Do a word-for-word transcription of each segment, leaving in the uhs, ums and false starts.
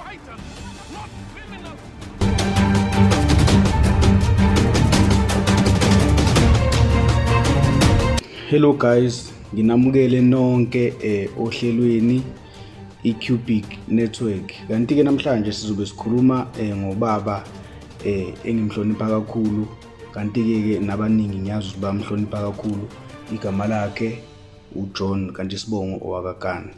fighters, not criminals. Hello guys, nginamukele nonke eh ohlelweni iCubic Network. Kanti ke namhlanje sizobe sikhuluma eh ngobaba eh engimhlonipha kakhulu, kanti ke nabaningi ngiyazi ukuthi bamhlonipha kakhulu. Igama lakhe uJohn kanti sibongo owakakani.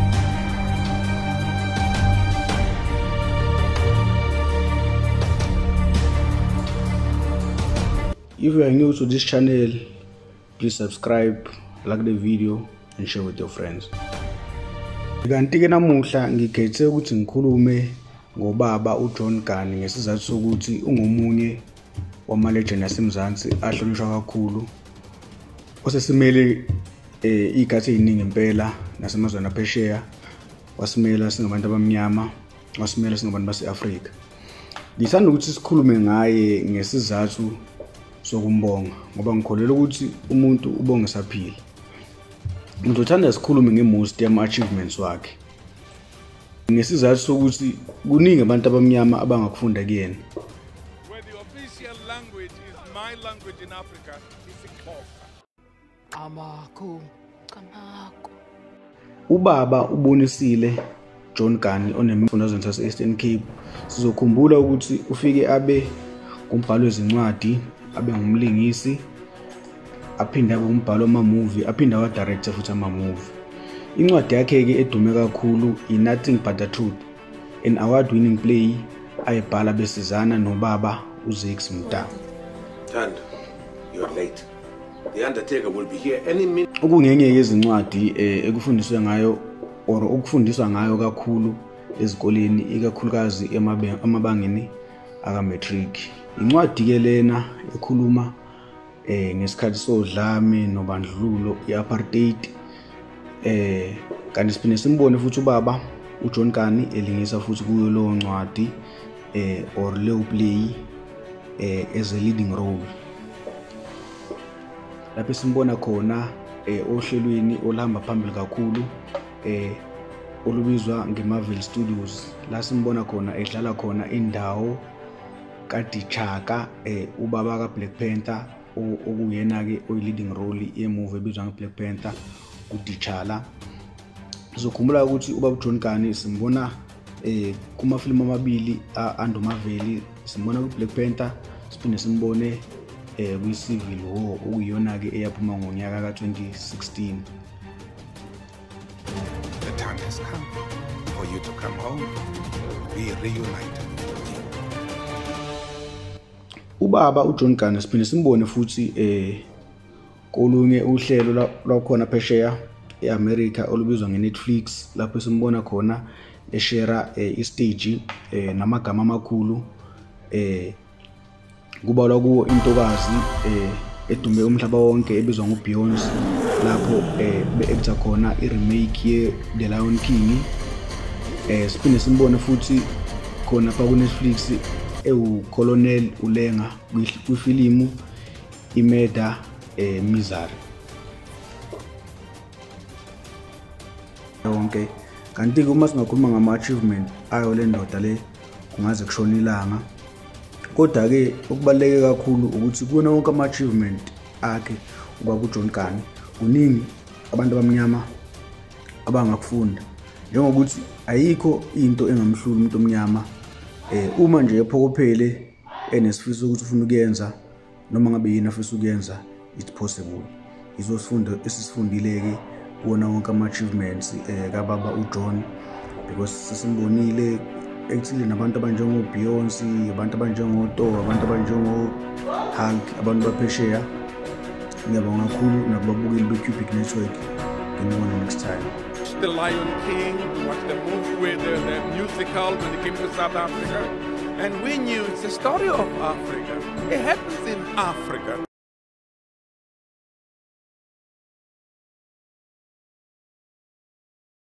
If you are new to this channel, please subscribe, like the video and share with your friends. Kanti ke namuhla ngikhethe ukuthi ngikhulume ngobaba uJohn Kani ngesizathu sokuthi ungomunye wama legend yaseMzansi ahlonishwa kakhulu osesimele eh igathi eziningi impela nasemazweni aphesheya, wasimela singabantu abamnyama, wasimela singabantu base-Afrika. Ngithanda ukuthi sikhulume ngaye ngesizathu sokumbonga ngoba ngikholelwa ukuthi umuntu ubonga saphila. Ngithanda sikhulume ngemost yama achievements wakhe ngesizathu sokuthi kuningi abantu abamnyama abangakufunda kuyena. Where the official language is my language in Africa, isiXhosa. Amako, amako. Ubaba uBonisile John Kani onemifundazweni sase Eastern Cape. Sizokhumbula ukuthi ufike abe umbhalo wezincwadi, abe ngumlingisi, aphinda abe umbhalo wama-movie, aphinda wa director futhi ama-movie. Incwadi yakhe ke edume kakhulu i Nothing But the Truth, an award-winning play ayibhala besizana nobaba uZakes Mta. Thando, you're late. The undertaker will be here any minute. Okungenye yezincwadi eh ekufundiswe ngayo or ukufundiswa ngayo kakhulu ezikoleni ikakhulukazi emabangeni aka matric. Incwadi ke lena ekhuluma eh ngesikhathi sodlame nobandlululo iapartheid eh kanti siphinde simbone futhi ubaba uJohn Kani elingisa futhi kuyo lo ncwadi eh or leyo play eh as a leading role. Lapho simbona khona eh ohlelweni olahamba phambili kakhulu eh olubizwa ngeMarvel Studios, la simbona khona edlala khona indawo kaDichaka eh ubaba kaBlack Panther okuyena ke oy leading role yemovie ebizwa ngeBlack Panther uDichala. Sizokhumbula ukuthi ubaba uJohn Kani simbona eh kuma film amabili ando Marvel, simbona kuBlack Panther siphinde simbone eh kwi Civil War okuyona ke eyaphuma ngonyaka ka twenty sixteen. The time has come for you to come home. Be reunited. Ubaba uJohn Kani siphinde simbone futhi eh kolunye uhlelo lwakhona phesheya eAmerica olubizwa ngeNetflix, lapho simbona khona eshare eh, istage eh namagama amakhulu eh kubalwa kuwo intokazi eh edume umhlaba wonke ebizwa ngoBeyoncé, lapho eh be-actor khona i-remake ye The Lion King. Eh siphinde simbone futhi khona pa ku Netflix ewu Colonel Ulenga kwifilimu iMurder eh Misery. Yonke kanti uma singakhuluma ngama achievement ayo le ndoda le kungaze kushona ilanga, kodwa ke okubaleke kakhulu ukuthi kuona wonke ama achievement akhe ubaba uJohn Kani kuningi abantu abamnyama abangakufunda, njengokuthi ayikho into engamhlula umuntu omnyama eh uma nje ephokophele enesifiso ukuthi ufuna ukuyenza noma ngabe yini afisa ukuyenza, it's possible. Izosifundo esisifundile ke kuona wonke ama achievements eh kababa uJohn, because sesimbonile actually nabantu abanjengo Beyoncé, abantu abanjengo Thor, abantu abanjengo Hulk, abantu baphesheya. Ngiyabonga kakhulu nakubabukeli beCubic Network. Ngibona next time. The Lion King, watch the movie with the, the musical when it came to South Africa. And we knew it's the story of Africa. It happens in Africa.